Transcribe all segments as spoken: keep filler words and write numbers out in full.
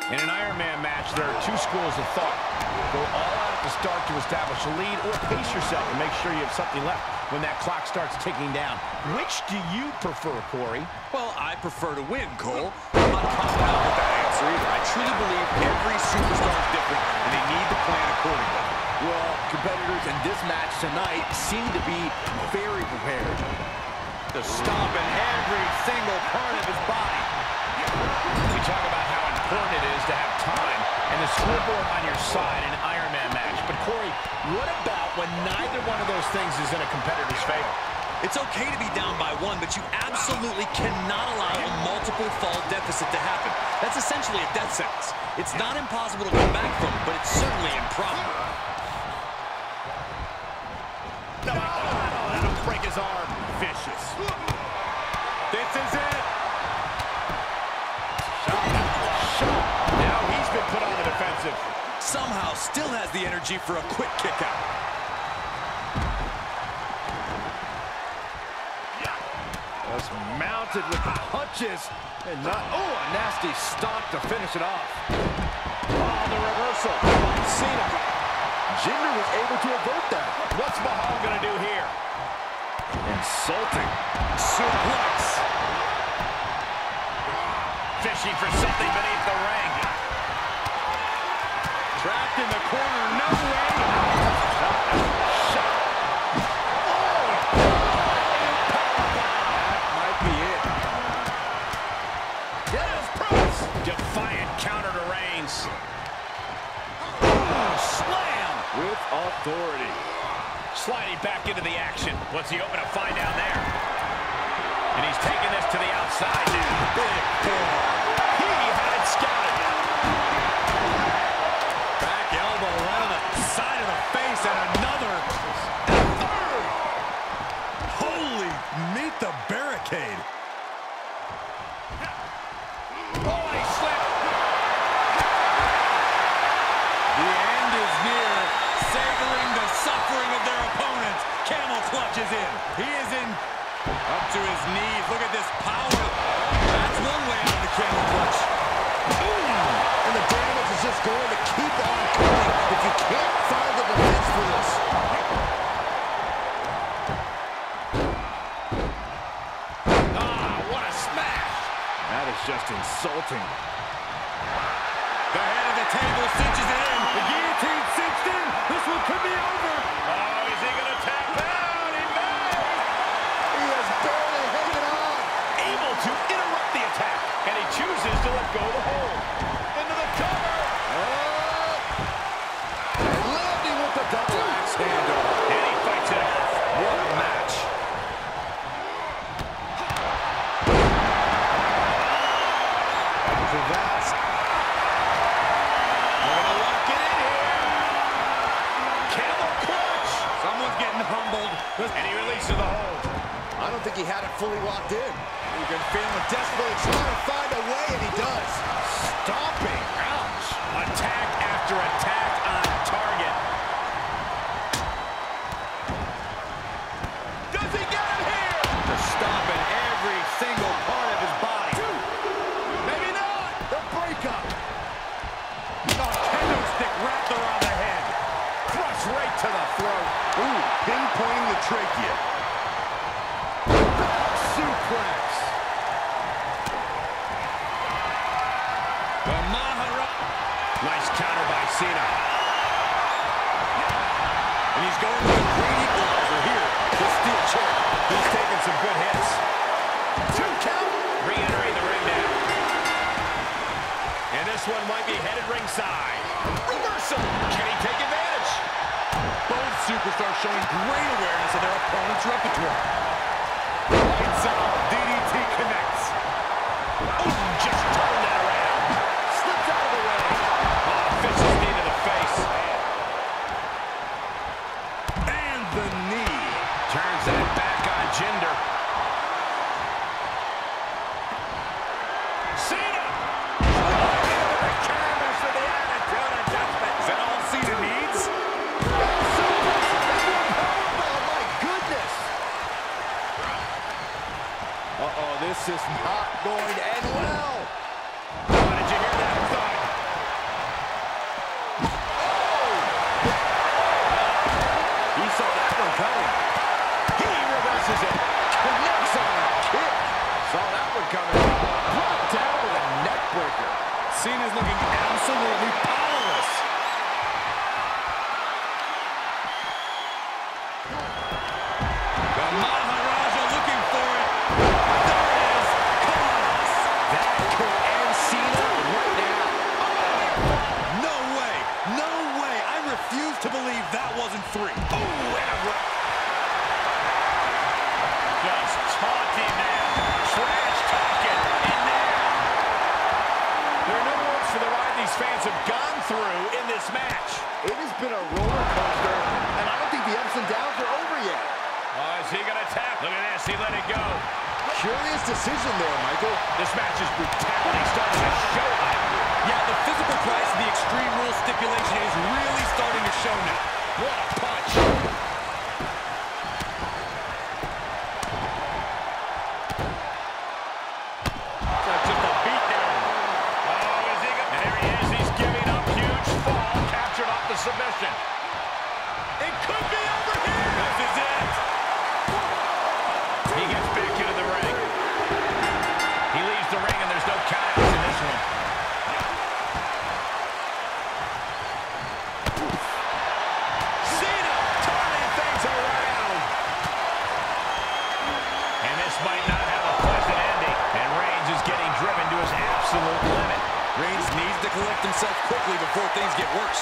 In an Iron Man match, there are two schools of thought. Go all out at the start to establish a lead, or pace yourself and make sure you have something left when that clock starts ticking down. Which do you prefer, Corey? Well, I prefer to win, Cole. I'm not copping out with that answer either. I truly believe every superstar is different, and they need to plan accordingly. Well, competitors in this match tonight seem to be very prepared. To stomp in every single part of his body. We talk about how important it is to have time and the scoreboard on your side in an Iron Man match. But, Corey, what about when neither one of those things is in a competitor's favor? It's okay to be down by one, but you absolutely cannot allow a multiple fall deficit to happen. That's essentially a death sentence. It's not impossible to come back from, but it's certainly improbable. No, oh, that'll break his arm. Vicious. This is it. Now he's been put on the defensive. Somehow still has the energy for a quick kick out. Just mounted with punches and not, oh, a nasty stomp to finish it off. Oh, the reversal. Cena. Jinder was able to avert that. What's Mahal gonna do here? Insulting. Suplex. Fishing for something beneath the ring. Trapped in the corner, no way. Shot. Oh! That might be it. Yes, press. Defiant counter to Reigns. Oh, slam. With authority. Sliding back into the action. What's he hoping to find down there? And he's taking this to the outside now. Big forearm. He had it scouted. Back elbow right on the side of the face, and another. And a third. Holy, meet the barricade. Oh, he slipped. The end is near. Savoring the suffering of their opponents. Camel clutches in. He is in up to his knees. Look at this power. That's one way out of the camel clutch. Ooh. And the damage is just going to keep on coming if you can't find the defense for this. Ah, what a smash. That is just insulting. The head of the table cinches it in. The guillotine cinched in. This one could be over. Oh, is he going to tap out? He may. He is barely hanging on. Able to interrupt the attack. And he chooses to let go of the hold. Into the cover. Oh. Landing with the double axe handle. And he fights it off. What a match. For that. And he releases the hold. I don't think he had it fully locked in. He's been feeling desperately trying to find a way, and he does. Stomping. Ouch. Attack after attack on target. Does he get him here? They're stomping every single part of his body. Two. Maybe not. The breakup. A kendo stick wrapped around the head. Thrust right to the throat. Ooh, pinpointing the trachea. Back suplex. The Mahara. Nice counter by Cena. And he's going with a great equalizer here. The steel chair. He's taking some good hits. Two count. Re-entering the ring now. And this one might be headed ringside. Reversal. Can he take advantage? Both superstars showing great awareness of their opponent's repertoire. Lights out. D D T connects. Oh, just turned that around. Slipped out of the way. Oh, vicious knee to the face. And the knee. Turns that back on Jinder. Cena! Into the canvas with the attitude adjustment. Is that all Cena needs? Uh-oh, this is not going to end well. Oh, did you hear that thud? misses it. Connects on a kick. Saw that one coming. Brought down with a neck breaker. Cena's looking absolutely powerless. The Maharaja looking for it. There it is. Class. That could end Cena right now. No way. No way. I refuse to believe that wasn't three. Oh, and a Just taunting them. Trash talking in there. There are no words for the ride these fans have gone through in this match. It has been a roller coaster, and I don't think the ups and downs are over yet. Oh, is he going to tap? Look at this. He let it go. Curious decision there, Michael. This match's brutality starting to show up. Yeah, the physical price of the Extreme Rules stipulation is really starting to show now. What a punch. That's just a beatdown. Oh, is he going to... There he is. He's giving up. Huge fall. Captured off the submission. It could be over here. This is it. He gets back into the ring. He leaves the ring, and there's no countouts in this one. Cena turning things around. And this might not have a pleasant ending. And Reigns is getting driven to his absolute limit. Reigns needs to collect himself quickly before things get worse.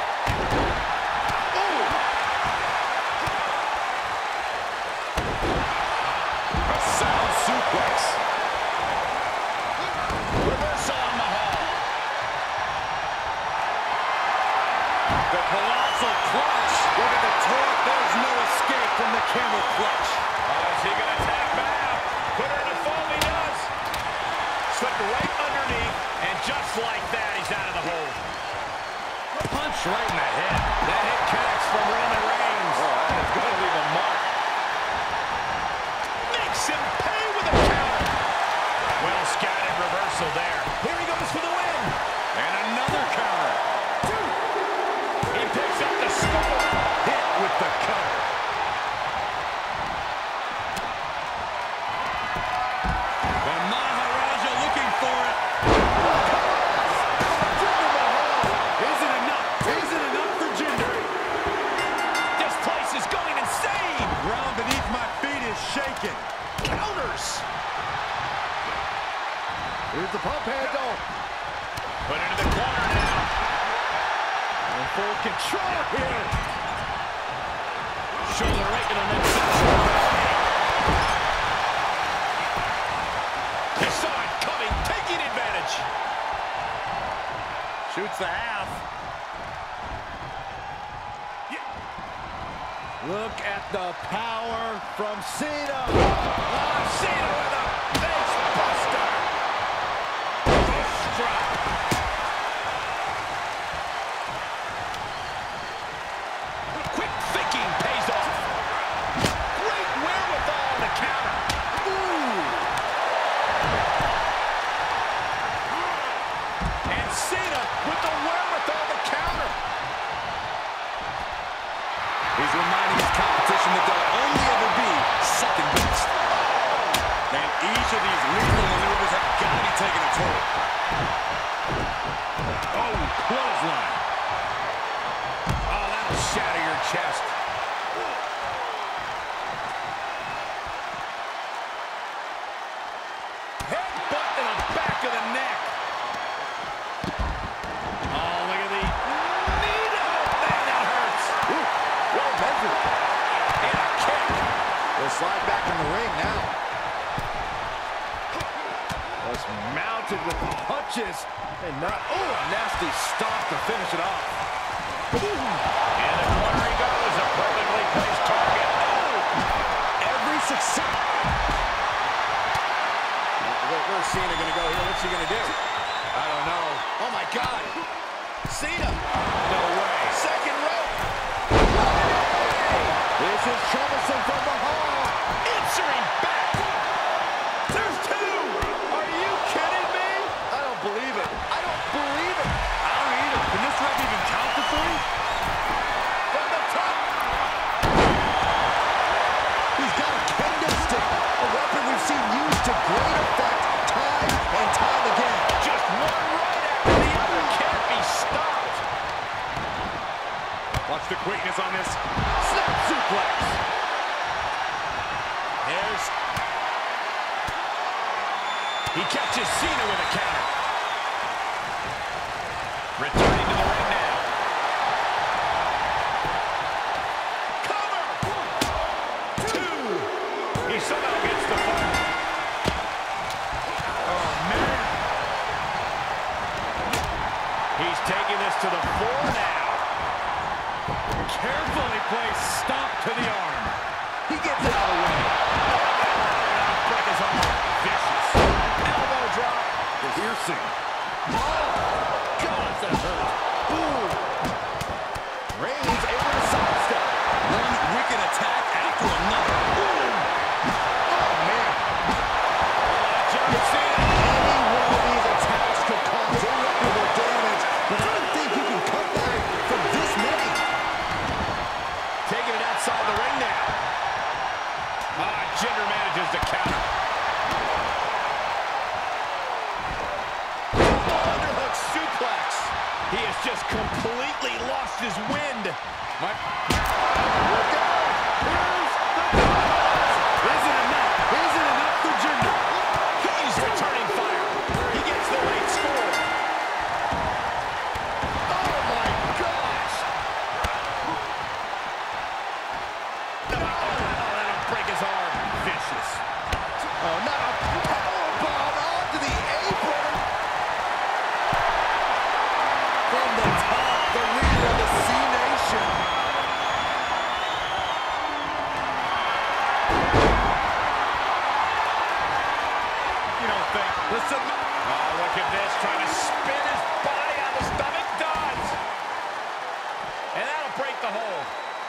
A sound suplex. Reversal on Mahal. The colossal clutch. Look at the torque. There's no escape from the camel clutch. Oh, is he going to tap out? Put her in a fall. He does. Slipped right underneath. And just like that, he's out of the hole. Punch right in the head. That hit connects from Roman Reigns. Oh, that is going to leave a mark. Makes him pay with a counter. Well scouted reversal there. Here he goes for the win. And another counter. He picks up the score. Hit with the cover. The Maharaja looking for it. Isn't enough. Isn't enough for Jinder. This place is going insane. Ground beneath my feet is shaking. Counters. Here's the pump handle. Put into the corner now. In full control here. Shoulder right in the midsection. He saw it coming, taking advantage. Shoots the half. Look at the power from Cena. Oh, Cena with a face buster. First drop. Quick thinking pays off. Great wherewithal on the counter. Ooh. And Cena with the wherewithal to counter. He's reminding his competition that they'll only ever be second best. And each of these lethal maneuvers have got to be taking a toll. Oh, clothesline. Oh, that'll shatter your chest. Headbutt to the back of the neck. Oh, look at the knee. Man, that hurts. Ooh, well measured. And a kick. They'll slide back in the ring now. Just mounted with punches and not. Oh, a nasty stomp to finish it off. And the corner he goes. A perfectly placed target. Oh, Every success. Where, where's Cena going to go here? What's he going to do? I don't know. oh my God. Cena. No way. Second rope. This is troublesome from Mahal. Answering back. There's two. Are you kidding me? I don't believe it. I don't believe it. I don't either. Can this ref even count to three? From the top. He's got to get it focus on this. Snap suplex. There's... He catches Cena with a counter. Returning to the ring now. Cover! Two! He somehow gets the fire. Oh, man. He's taking this to the floor now. Carefully placed stomp to the arm. He gets it out of the way. Break his arm. Vicious. Elbow drop. Piercing. Oh, God, that hurt. Ooh. Reigns able to sidestep. One wicked attack after another. Ooh. Oh, man. John Cena. Any one of these attacks could cause irreparable damage, but I don't think you can come back from this many. Taking it outside the ring now. Ah, Jinder manages to counter. Underhook suplex. He has just completely lost his wind. My... Look out! Here's the cause! Isn't enough. Isn't enough for Jinder. He's returning fire. He gets the late score. Oh my gosh! Oh, that'll break his arm. Vicious. Oh, not a powerbomb onto the apron. From the top, the leader of the C-Nation. You don't think. Listen. Oh, look at this. Trying to spin his body on the stomach. Does. And that'll break the hold.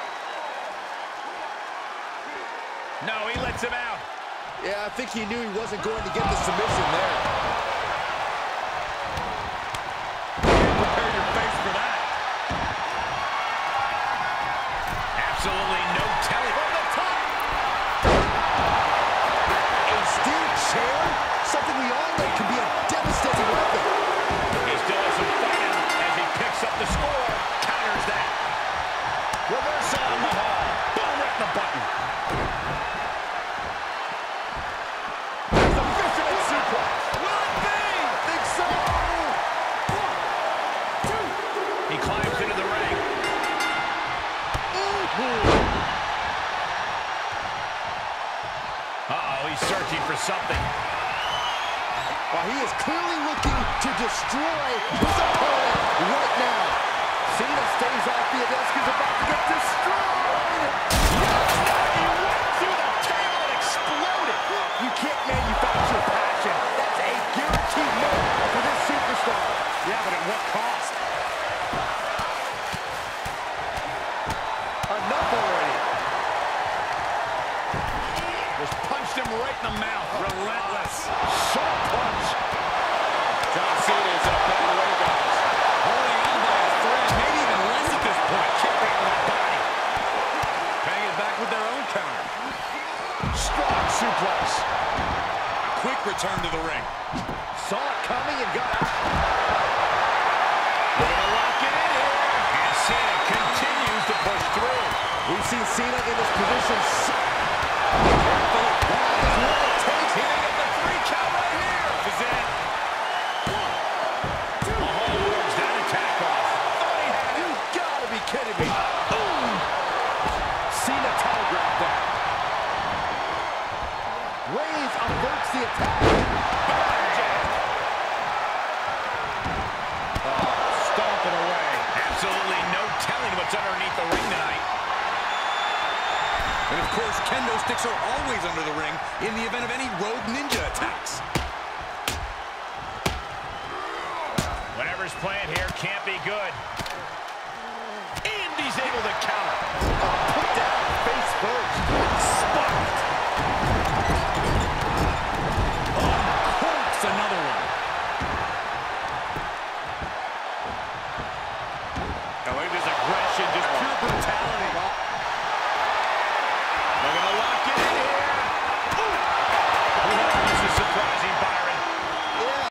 No, he lets him out. Yeah, I think he knew he wasn't going to get the submission there. Prepare your face for that. Absolutely no telling. From the top. A steel chair? Something we all know can be a devastating weapon. He still has some fight in him as he picks up the score. Counters that. Reversal on Mahal. Boom, right in the button. There's the fisherman suplex. Will it be? I think so. He climbs into the ring. Uh-oh, he's searching for something. Well, he is clearly looking to destroy his opponent right now. Cena stays off the desk, is about to get destroyed. Yes! He went through the table and exploded. You can't manufacture passion. That's a guaranteed no for this superstar. Yeah, but at what cost? Enough already. Just punched him right in the mouth. Relentless. Sharp punch. John Cena is in a bad way, guys. Holding on by a thread, maybe even less at this point. Kick right in the body. Paying it back with their own counter. Strong suplex. Quick return to the ring. Saw it coming and got out. We're gonna lock it in here. And Cena continues to push through. We've seen Cena in this position. Careful. That is what it takes. He may get the three count right here. This is it. Mahal wards that attack off. Thought he had it. You gotta be kidding me. Boom. Cena telegraphed that. Reigns averts the attack. Oh, stomping away. Absolutely no telling what's underneath the ring tonight. And of course, kendo sticks are always under the ring in the event of any rogue ninja attacks. Whatever's playing here can't be good. And he's able to counter. Oh, put down face first.